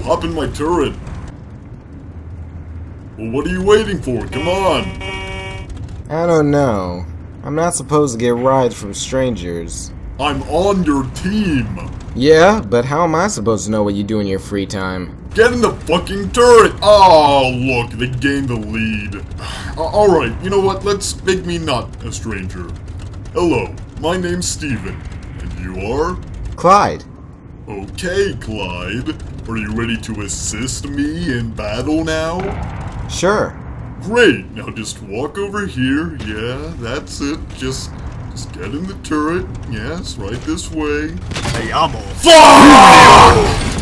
hop in my turret. Well, what are you waiting for? Come on. I don't know. I'm not supposed to get rides from strangers. I'm on your team. Yeah, but how am I supposed to know what you do in your free time? Get in the fucking turret! Oh, look, they gained the lead. Alright, you know what? Let's make me not a stranger. Hello, my name's Steven. And you are? Clyde. Okay, Clyde. Are you ready to assist me in battle now? Sure. Great! Now just walk over here. Yeah, that's it. Just get in the turret. Yes, right this way. Hey, I'm all. Fuck!